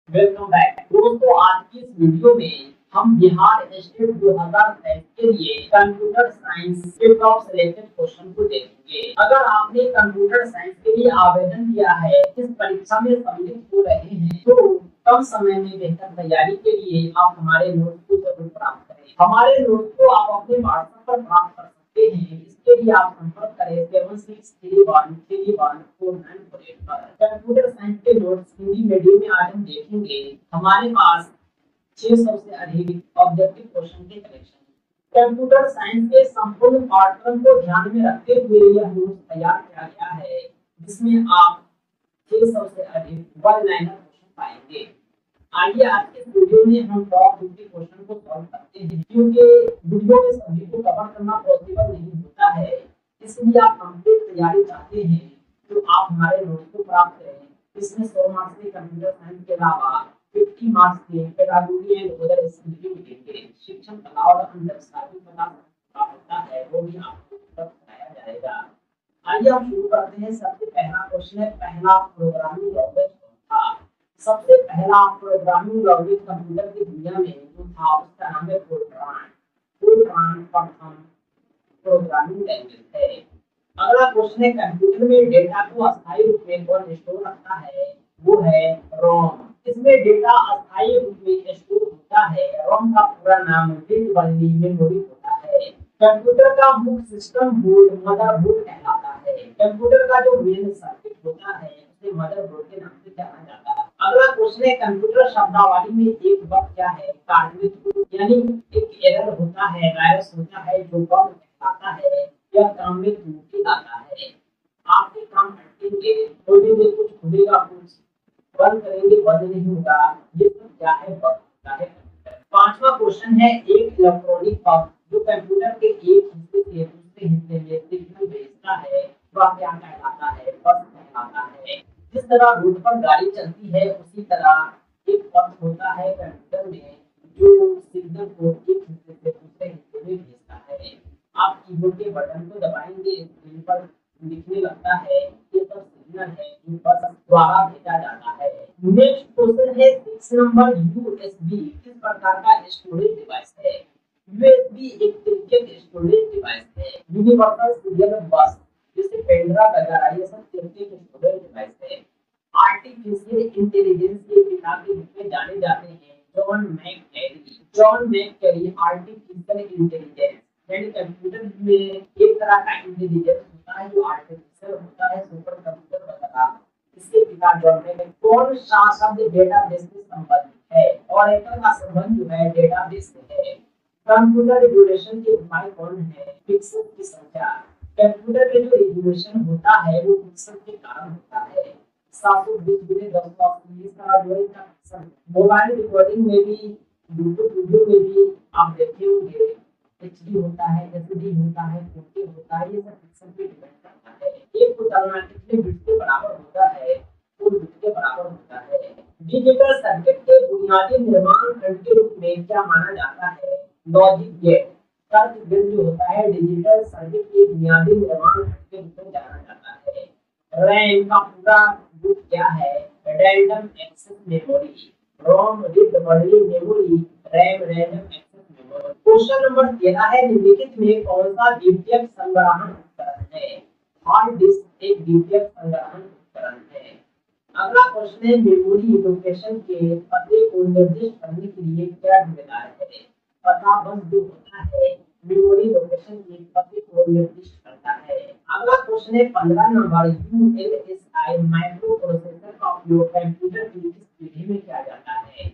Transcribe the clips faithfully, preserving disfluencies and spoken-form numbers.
Welcome back दोस्तों। आज की इस वीडियो में हम बिहार स्टेट दो हज़ार तेईस के लिए कंप्यूटर साइंस के टॉप सिलेक्टेड क्वेश्चन को देखेंगे। अगर आपने कंप्यूटर साइंस के लिए आवेदन किया है, इस परीक्षा में सम्मिलित हो रहे हैं, तो कम समय में बेहतर तैयारी के लिए आप हमारे नोट्स को जरूर प्राप्त करें। हमारे नोट्स को आप अपने व्हाट्सएप पर प्राप्त कर सकते हैं। इसके लिए आप संपर्क करें seven six three one three one four nine four eight पर। कंप्यूटर साइंस के नोट्स हिंदी मीडियम में आज हम देखेंगे। हमारे पास छह सौ से अधिक ऑब्जेक्टिव क्वेश्चन के कलेक्शन। कंप्यूटर साइंस के संपूर्ण पाठ्यक्रम को ध्यान में रखते हुए यह नोट्स तैयार किया गया है, जिसमें आप छह सौ से अधिक वन लाइनर क्वेश्चन पाएंगे। आइए आज के वीडियो में हम टॉप फिफ्टी क्वेश्चन को सॉल्व करते हैं। क्योंकि वीडियो में सभी को कवर करना पॉसिबल नहीं होता है, इसलिए आप कंप्लीट तैयारी चाहते हैं तो आप हमारे नोट्स को प्राप्त करें। इसमें सौ मार्क्स के कंप्यूटर साइंस के अलावा पचास मार्क्स के पेडागोजी एंड अदर स्किल भी मिलेंगे। शिक्षण कला और अंतर्शास्त्री कला का होता है, वो भी आपको बताया जाएगा। आइए हम शुरू करते हैं। सबसे पहला क्वेश्चन है, पहला प्रोग्रामिंग लैंग्वेज कौन था? सबसे पहला प्रोग्रामिंग लैंग्वेज कंप्यूटर की दुनिया में जो था उसका नाम है फोरट्रान। फोरट्रान प्रथम प्रोग्रामिंग लैंग्वेज है। अगला क्वेश्चन है, कंप्यूटर में डेटा को अस्थायी रूप में कौन स्टोर रखता है? वो है रोम। इसमें डेटा अस्थायी रूप में स्टोर होता है। रोम का पूरा नाम वर्चुअल मेमोरी होता है। कंप्यूटर का मुख्य सिस्टम बोर्ड मदरबोर्ड कहलाता है। कंप्यूटर का जो मेन सर्किट होता है उसे मदरबोर्ड के नाम से जाना जाता है। अगला क्वेश्चन है, कंप्यूटर शब्दावली में एक बग क्या है? कार्मिक, यानी एक एरर होता है, वायरस होता है जो बग कहलाता है। यह काम में त्रुटि लाता है। आपके काम अटकेंगे, खोलेंगे कुछ, खुलेगा कुछ, बंद करेंगे बंद नहीं होगा। ये सब क्या है? बग होता है। पांचवा क्वेश्चन है, एक इलेक्ट्रॉनिक पग जो कंप्यूटर के एक हिस्से से दूसरे हिस्से में सिग्नल भेजता है, वह क्या कहलाता है? पग कहलाता है। जिस तरह रोड पर गाड़ी चलती है, उसी तरह एक पग होता है कंप्यूटर में जो सिग्नल को एक हिस्से से दूसरे हिस्से में भेजता है। आप कीबोर्ड के बटन को दबाएंगे, स्क्रीन पर लिखने लगता है, ये सब सिग्नल है जो बस द्वारा भेजा जाता है। नेक्स्ट क्वेश्चन है सिक्स नंबर, यूएसबी किस प्रकार का स्टोरेज डिवाइस है? यूएसबी एक तरीके का स्टोरेज डिवाइस है, यूनिवर्सल सीरियल बस, जिसे पेंड्रा वगैरह ये सब तरीके के स्टोरेज डिवाइस है। आर्टिफिशियल इंटेलिजेंस के पिता के रूप में जाने जाते हैं John McCarthy. John McCarthy artificial intelligence यानी कंप्यूटर में एक तरह का इंटेलिजेंस होता है जो आर्टिफिशियल होता है, सुपर कंप्यूटर वगैरह, इसके पिता जॉन मैककेली। कौन सा शब्द डेटाबेस से संबंधित है? ऑरेकल का संबंध जो है डेटाबेस से है। कंप्यूटर रिजोल्यूशन के उपाय कौन है? पिक्सल की संख्या। कंप्यूटर में जो रिजोल्यूशन होता है वो पिक्सल के कारण होता है। सात सौ बीस गुने दस सौ अस्सी का जो है पिक्सल। मोबाइल रिकॉर्डिंग में भी, यूट्यूब वीडियो में भी आप देखे होंगे, एचडी होता है, एसडी होता है, फोर के होता है, ये सब पिक्सल पे डिपेंड करता है। एक को तलना कितने बिट के बराबर होता है? फोर बिट के बराबर होता है। डिजिटल सर्किट के बुनियादी निर्माण खंड के रूप में क्या माना जाता है? Logic gate. तर्क गेट जो होता है डिजिटल सर्किट के बुनियादी निर्माण खंड के रूप में जाना जाता है। रैम का पूरा रूप क्या है? Random access memory. ROM read only memory, RAM random access memory. Question number तेरह है, निम्नलिखित में कौन सा द्वितीयक संग्रहण उपकरण है? हार्ड डिस्क एक द्वितीयक संग्रहण उपकरण है। अगला क्वेश्चन है, मेमोरी लोकेशन के पते को निर्दिष्ट करने के लिए क्या जिम्मेदार है? पता बस जो होता है मेमोरी लोकेशन के पते को निर्दिष्ट करता है। अगला क्वेश्चन है पंद्रह नंबर, यूएलएसआई माइक्रो प्रोसेसर का उपयोग कंप्यूटर की किस पीढ़ी में किया जाता है?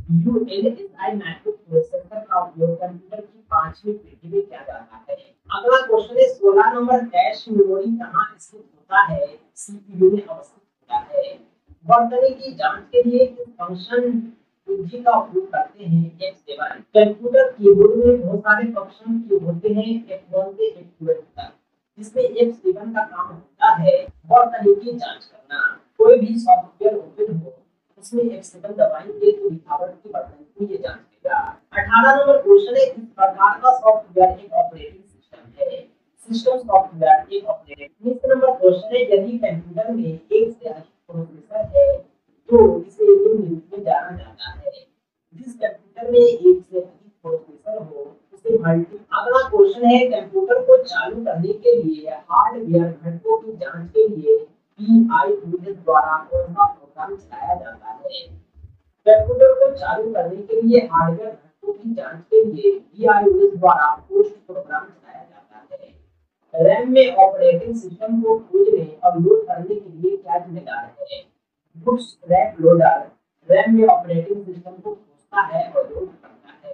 यूएलएसआई माइक्रो प्रोसेसर का उपयोग कंप्यूटर की पांचवी पीढ़ी में किया जाता है। अगला क्वेश्चन है सोलह नंबर, कैश मेमोरी कहाँ स्थित होता है? सीपीयू में अवस्थित होता है। वर्तनी की जांच के लिए किस फंक्शन कुंजी का उपयोग करते हैं? F seven. कंप्यूटर कीबोर्ड में बहुत सारे फंक्शन की होते हैं एफ वन से एफ ट्वेल्व तक, जिसमें एफ सेवन का काम होता है वर्तनी की जांच करना। कोई भी सॉफ्टवेयर ओपन हो उसमें एफ सेवन दबाएंगे तो लिखावट की वर्तनी को ये जांचेगा। अठारह नंबर क्वेश्चन है, किस प्रकार का सॉफ्टवेयर एक ऑपरेटिंग सिस्टम है? सिस्टम सॉफ्टवेयर एक ऑपरेटिंग। उन्नीस नंबर क्वेश्चन है, यदि कंप्यूटर में एक से अधिक प्रोसेसर है तो इसे निम्न रूप में जाना जाता है। जिस कंप्यूटर में एक से अधिक प्रोसेसर हो उसे मल्टी। अगला क्वेश्चन है कंप्यूटर को चालू करने के लिए हार्डवेयर घटकों की जांच के लिए पीआईओएस द्वारा कौन सा प्रोग्राम चलाया जाता है। कंप्यूटर को चालू करने के लिए हार्डवेयर घटकों की जांच के लिए पीआईओएस द्वारा पोस्ट प्रोग्राम चलाया जाता है। रैम में ऑपरेटिंग सिस्टम को खोजने और लोड करने के लिए क्या जिम्मेदार है। गुड्स रैम लोडर रैम में ऑपरेटिंग सिस्टम को खोजता है और लोड करता है।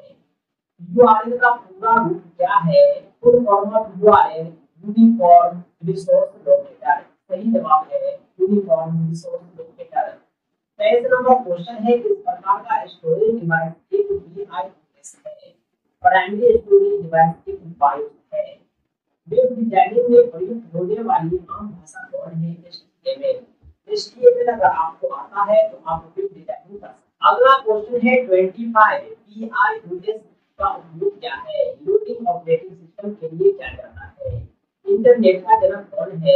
यूआरएल का पूरा रूप क्या है। Full form of URL uniform resource locator. सही जवाब है यूनिफॉर्म रिसोर्स लोकेटर। तेईस नंबर क्वेश्चन है किस प्रकार का स्टोरेज डिवाइस एक वीआईओएस है। प्राइमरी स्टोरेज डिवाइस एक बाइट है। वेब डिजाइनिंग में प्रयुक्त होने वाली आम भाषा कौन है। एचटीएमएल। एचटीएमएल अगर आपको आता है तो आप वेब डिजाइनिंग कर सकते हैं। अगला क्वेश्चन है पच्चीस पीआईओएस का उपयोग क्या है। लोडिंग ऑपरेटिंग सिस्टम के लिए क्या जाता है। इंटरनेट का जनक कौन है।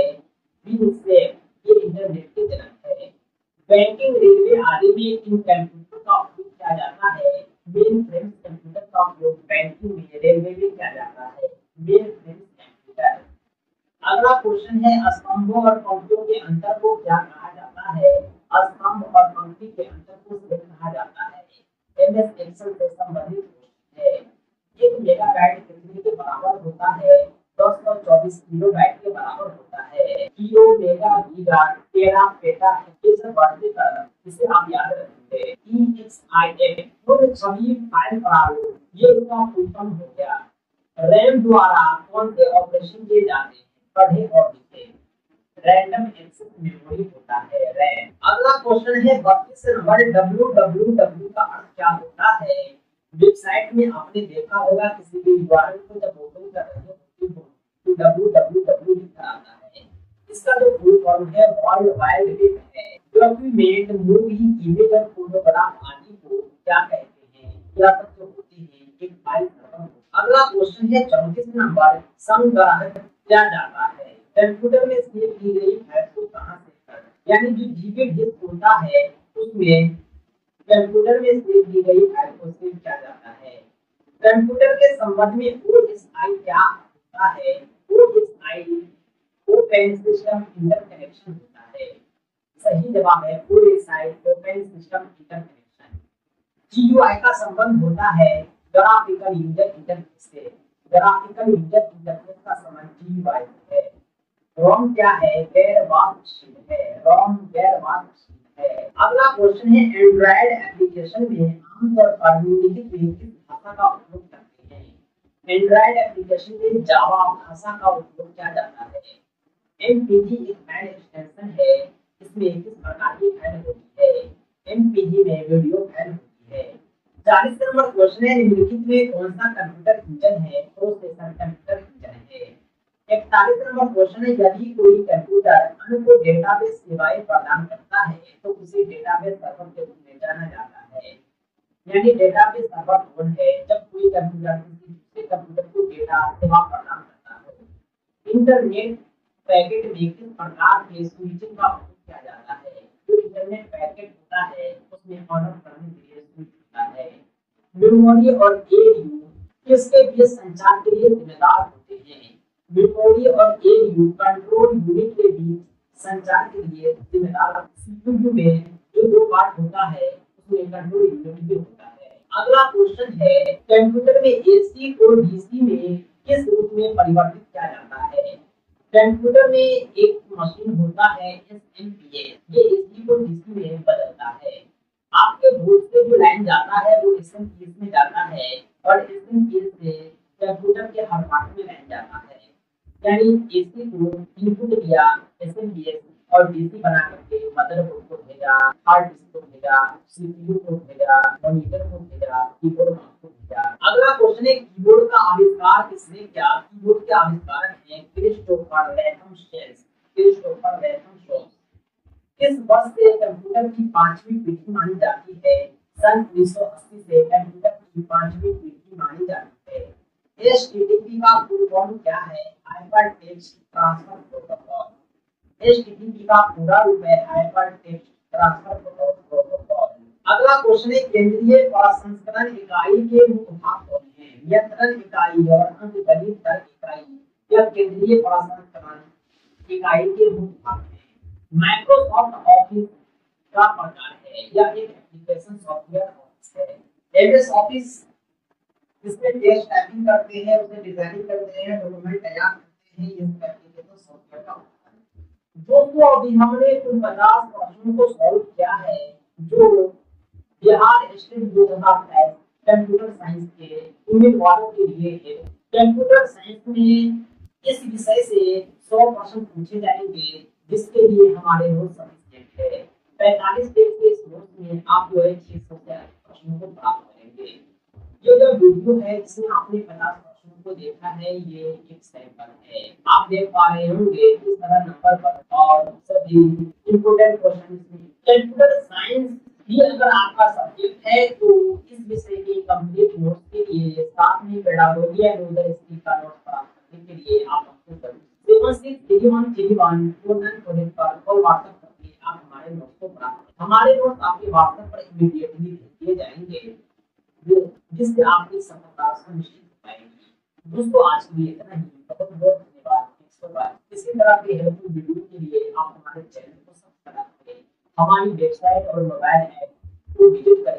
विनसेफ। ये इंटरनेट के जनक है। बैंकिंग रेलवे आदि में इन कंप्यूटर का उपयोग किया जाता है। मेन फ्रेम कंप्यूटर का उपयोग बैंकिंग में रेलवे में किया जाता है। Mainframe computer. अगला क्वेश्चन है स्तंभों और पंक्तियों के अंतर को क्या कहा जाता है। स्तंभ और पंक्ति के अंतर को सेल कहा जाता है। एमएस एक्सेल से संबंधित क्वेश्चन है। एक मेगाबाइट कितने के बराबर होता है। दस सौ चौबीस किलोबाइट के बराबर होता है। Kilo mega giga tera peta ये सब बढ़ते कर इसे आप याद रखेंगे। ईएक्सआईएम कुल सभी फाइल प्रारूप ये इसका फुल फॉर्म हो गया। रैम द्वारा कौन से ऑपरेशन किए जाते हैं। पढ़े और लिखे। रैंडम एक्सेस मेमोरी होता है रैम। अगला क्वेश्चन है बत्तीस नंबर डब्ल्यूडब्ल्यूडब्ल्यू का अर्थ क्या होता है। वेबसाइट में आपने देखा होगा किसी भी यूआरएल को जब ओपन कर रहे हो तो डब्ल्यूडब्ल्यूडब्ल्यू लिखा आता है। इसका जो फुल फॉर्म है वर्ल्ड वाइड वेब है। डॉक्यूमेंट मूवी इमेज और फोटोग्राफ आदि को क्या कहते हैं। यह सब जो होती है एक फाइल सर्वर। अगला क्वेश्चन है चौंतीस नंबर संग्रह क्या जाता है। कंप्यूटर में सेव की गई फाइल को कहां से कर यानी जो जीबी डिस्क होता है उसमें कंप्यूटर में सेव की गई फाइल को सेव किया जाता है। कंप्यूटर के संबंध में ओएसआई क्या होता है। ओएसआई ओपन सिस्टम इंटरकनेक्शन होता है। सही जवाब है OSI open system interconnection. GUI का संबंध होता है ग्राफिकल यूजर इंटरफेस से। ग्राफिकल यूजर इंटरफेस का संबंध जीयूआई से है। रोम क्या है। गैर वास्तविक है। रोम गैर वास्तविक है। अगला क्वेश्चन है एंड्रॉइड एप्लीकेशन में आमतौर पर निम्नलिखित में किस भाषा का उपयोग करते हैं। एंड्रॉइड एप्लीकेशन में जावा भाषा का उपयोग किया जाता है। एमपीजी एक फाइल एक्सटेंशन है। इसमें किस प्रकार की फाइल होती है। एमपीजी में वीडियो फाइल होती है। चालीस नंबर क्वेश्चन है निम्नलिखित में कौन सा कंप्यूटर इंजन है। प्रोसेसर कंप्यूटर इंजन है। इकतालीस नंबर क्वेश्चन है यदि कोई कंप्यूटर अन्य को डेटाबेस सेवाएं प्रदान करता है तो उसे डेटाबेस सर्वर के रूप में जाना जाता है। यानी डेटाबेस सर्वर कौन है। जब कोई कंप्यूटर किसी दूसरे कंप्यूटर को डेटा सेवा प्रदान करता है। इंटरनेट पैकेट में किस प्रकार के स्विचिंग का उपयोग किया जाता है। जो इंटरनेट पैकेट होता है उसमें ऑर्डर करने के लिए स्विच होता है। मेमोरी और एयू किसके बीच संचार के लिए जिम्मेदार होते हैं। मेमोरी और एयू कंट्रोल यूनिट के बीच संचार के लिए जिम्मेदार। सीपीयू में जो दो पार्ट होता है उसमें कंट्रोल यूनिट भी होता है। अगला क्वेश्चन है कंप्यूटर में एसी को डीसी में किस रूप में परिवर्तित किया जाता है। कंप्यूटर में एक मशीन होता है एसएमपीएस। ये एसी को डीसी में बदलता है। आपके बोर्ड से जो लाइन जाता है वो एसएमपीएस में जाता है और एसएमपीएस से कंप्यूटर के हर पार्ट में लाइन जाता है। यानी एसी को इनपुट दिया एसएमपीएस और डीसी बना करके मदरबोर्ड को भेजा, हार्ड डिस्क को भेजा, सीपीयू को भेजा, मॉनिटर को भेजा, कीबोर्ड माउस को भेजा। अगला क्वेश्चन है कीबोर्ड का आविष्कार किसने किया। कीबोर्ड के आविष्कारक हैं Christopher Latham Sholes. Christopher Latham Sholes. किस वर्ष से कंप्यूटर की पांचवी पीढ़ी मानी जाती है। सन उन्नीस सौ अस्सी से कंप्यूटर की पांचवी पीढ़ी मानी जाती है। एचटीटीपी का फुल फॉर्म क्या है। Hypertext transfer protocol. HTTP का पूरा रूप है हाइपर टेक्स्ट ट्रांसफर अगला क्वेश्चन है केंद्रीय प्रसंस्करण इकाई के मुख्य भाग कौन है? नियंत्रण इकाई और अंकगणित तर्क इकाई या केंद्रीय प्रसंस्करण इकाई के मुख्य भाग है। माइक्रोसॉफ्ट ऑफिस का प्रकार है या एक एप्लीकेशन सॉफ्टवेयर ऑफिस है। एमएस ऑफिस इसमें टेक्स्ट टाइपिंग करते हैं, उसमें डिजाइनिंग करते हैं, डॉक्यूमेंट तैयार करते हैं, ये एप्लीकेशन सॉफ्टवेयर का होता है। दोस्तों अभी हमने कुल पचास प्रश्नों को सॉल्व किया है जो बिहार स्टेट दो हज़ार तेईस कंप्यूटर साइंस के उम्मीदवारों के लिए है। कंप्यूटर साइंस में इस विषय से सौ प्रश्न पूछे जाएंगे जिसके लिए हमारे नोट सफिशिएंट है। पैंतालीस पेज के इस नोट में आप जो है छह सौ से अधिक प्रश्नों को प्राप्त करेंगे। ये जो वीडियो है जिसमें आपने पचास प्रश्नों को देखा है ये एक सैंपल है। आप देख पा रहे होंगे इस तरह नंबर पर और सभी इंपोर्टेंट क्वेश्चन इसमें। कंप्यूटर साइंस भी अगर आपका सब्जेक्ट है तो इस विषय के कंप्लीट नोट्स के लिए साथ में पेडागोजी एंड अदर स्किल का नोट प्राप्त करने के लिए आप हमसे जरूर seven six three one three one four nine four eight पर कॉल व्हाट्सएप करके आप हमारे नोट्स को प्राप्त करें। हमारे नोट्स आपके व्हाट्सएप पर इमीडिएटली भेज दिए जाएंगे जिससे आपकी सफलता सुनिश्चित हो पाएगी। दोस्तों आज के लिए इतना ही। बहुत बहुत धन्यवाद। इसी तरह के हेल्पफुल वीडियो के लिए आप हमारे चैनल को सब्सक्राइब करें, हमारी वेबसाइट और मोबाइल ऐप को विजिट करें।